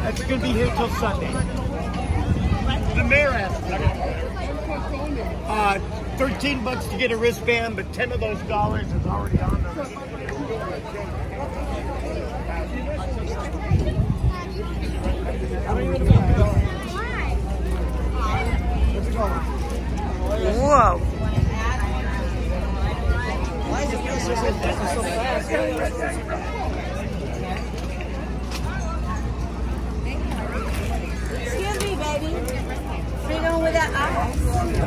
That's going to be here till Sunday. The mayor asked me. $13 to get a wristband, but 10 of those dollars is already on there. Whoa. Why is it so fast? Excuse me, baby. Freedom without eyes.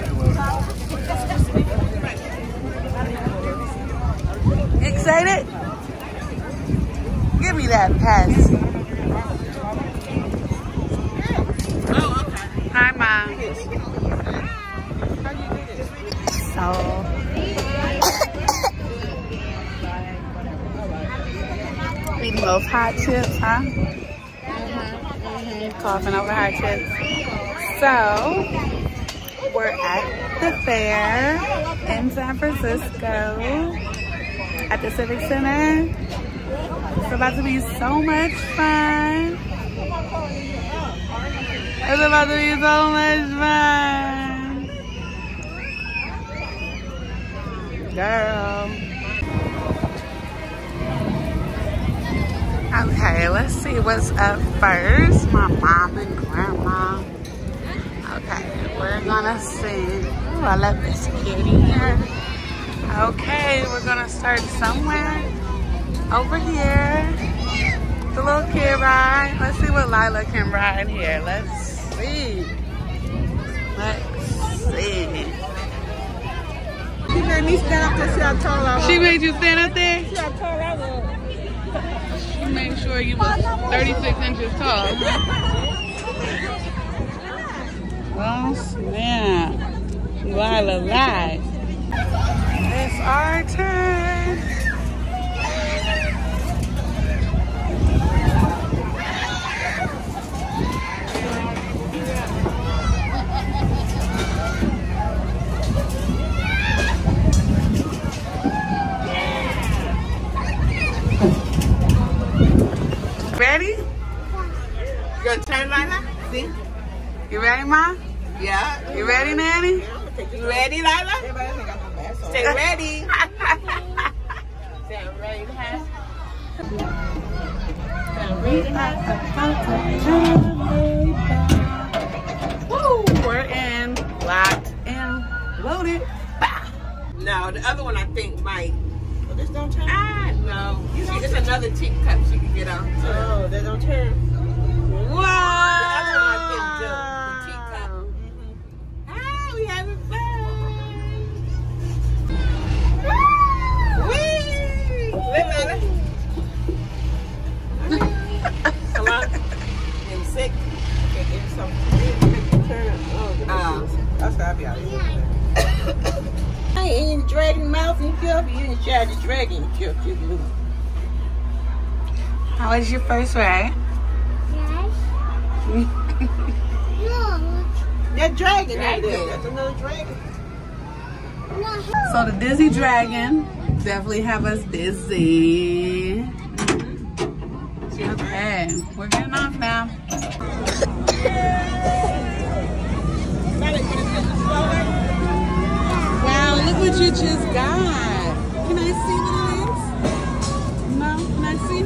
Excited? Give me that pass. Oh, okay. Hi, Mom. So, eating those hot chips, huh? Coughing over hot chips. So, we're at the fair in San Francisco at the Civic Center. It's about to be so much fun. It's about to be so much fun. Girl. Okay, let's see what's up first. My mom and grandma. Okay, we're gonna see. Ooh, I love this kitty here. Okay, we're gonna start somewhere over here. The little kid ride. Let's see what Lila can ride here. Let's see. Let's see. She made me stand up there. See how tall I was. She made you stand up there? See how tall I was. She made sure you was 36 inches tall. Oh, snap. Lila lied. It's our turn. Ready? You gonna turn, Lila? See? You ready, Ma? Yeah. You ready, Nanny? You ready, Lila? Stay ready. Stay ready, huh? Woo! We're in, locked and loaded. Bah. No, the other one I think might. Oh, this don't turn? No. It's another teacup she can get on. Oh, they don't turn. Wow! The other one I can do. The teacup. Ah, we having fun. Whee! Come on. I'm sick. Okay, give me some. Turn. Oh, that's gotta be out of here. I ain't dragging mouth and cup. You ain't try to drag and cup. You lose. How was your first ride? Yes. No. That dragon right there. That's another dragon. No. So the Dizzy Dragon definitely have us dizzy. Okay, we're getting off now. Wow, look what you just got. Can I see what it is? No, can I see?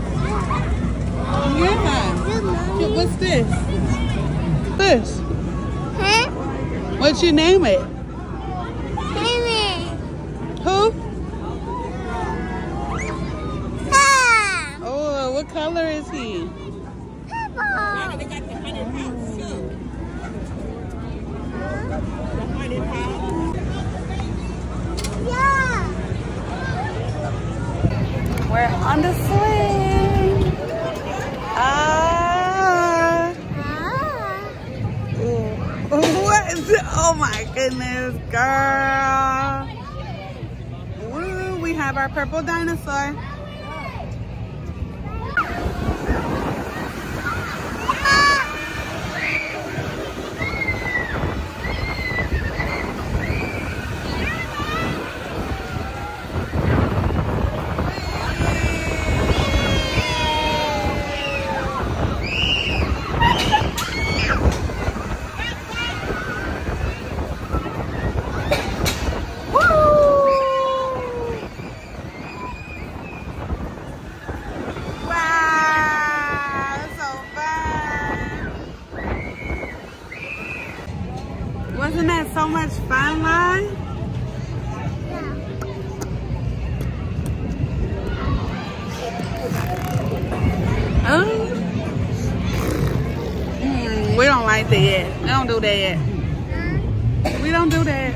Yeah. What's this? This. Huh? What you name it? Baby. Who? Ah. Oh, what color is he? Purple. They got the 100 pounds too. Yeah. We're on the swing. Ah. What is it? Oh my goodness, girl. Woo, we have our purple dinosaur. so much fun, Lai? Oh. We don't like that. We don't do that. We don't do that.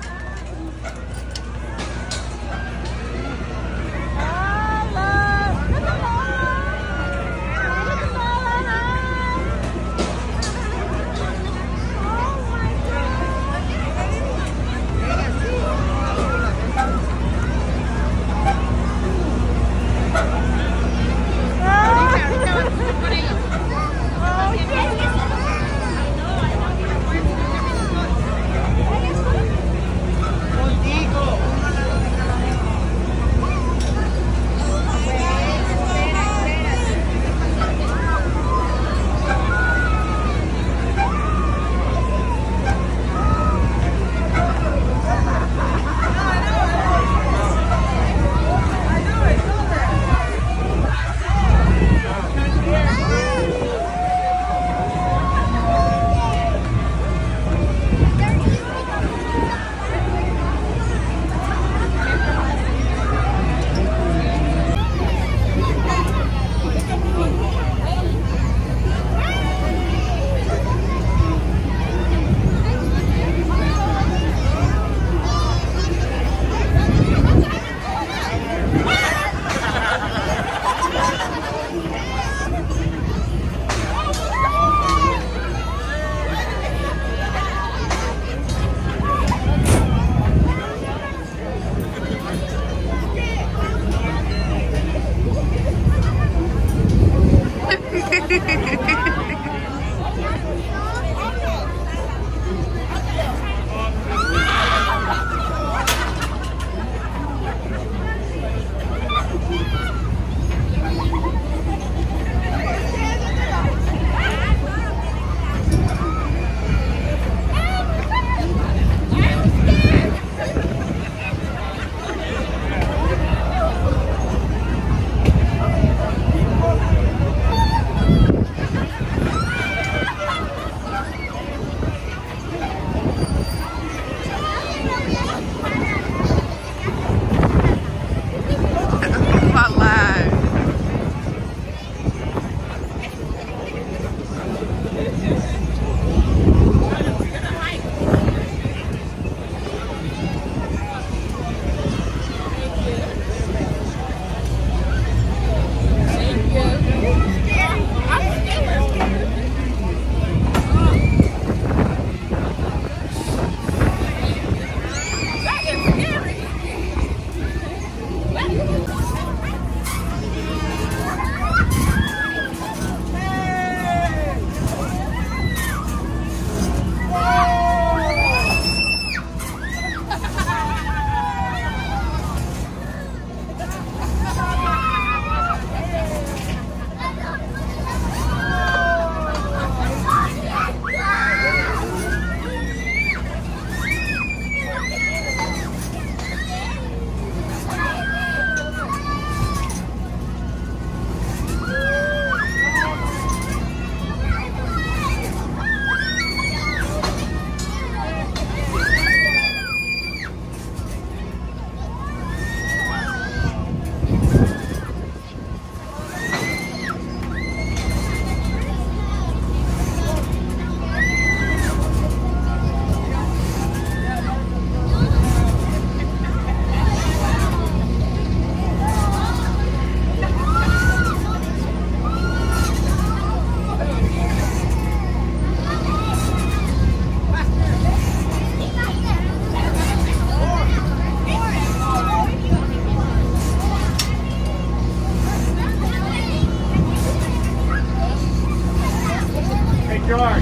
George,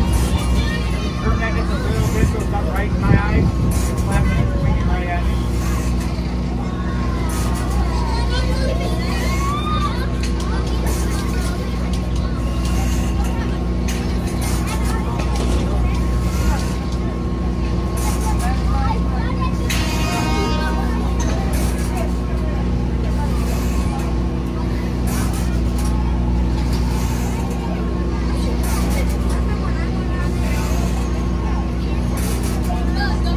turn that just a little bit so it's not right in my eyes. Left and swing it right at me. Go.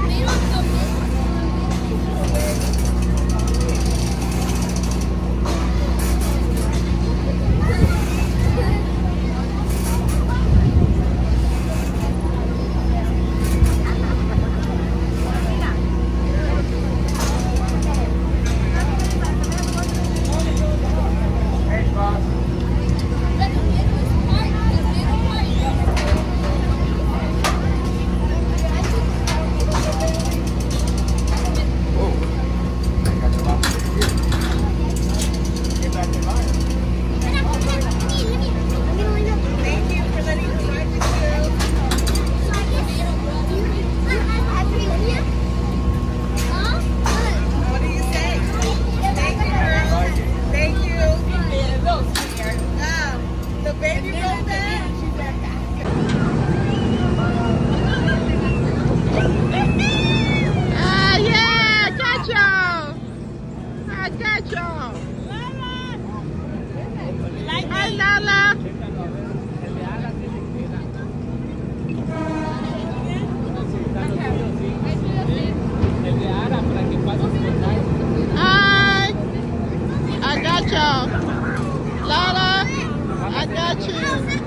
baby go down. She's like, Ah, yeah, I got y'all. I got y'all. Hi, Lala. Hi. I got y'all. Lala, I got you.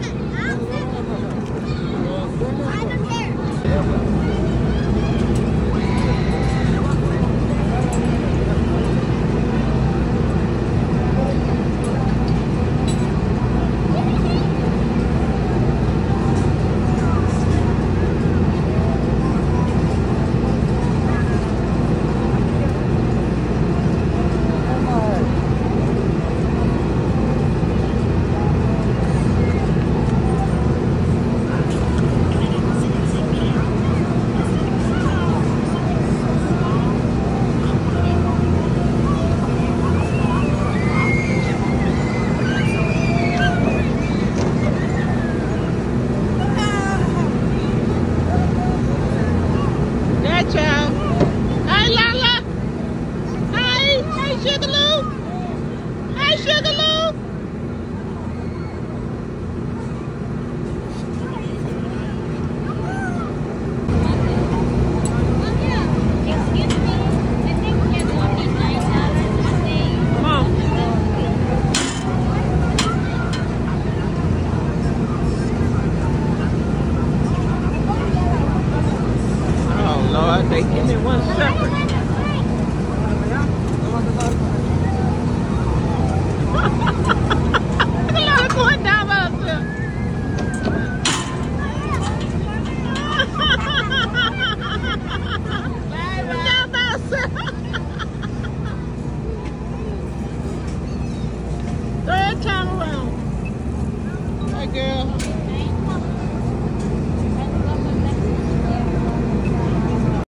Third time around. Hey, girl.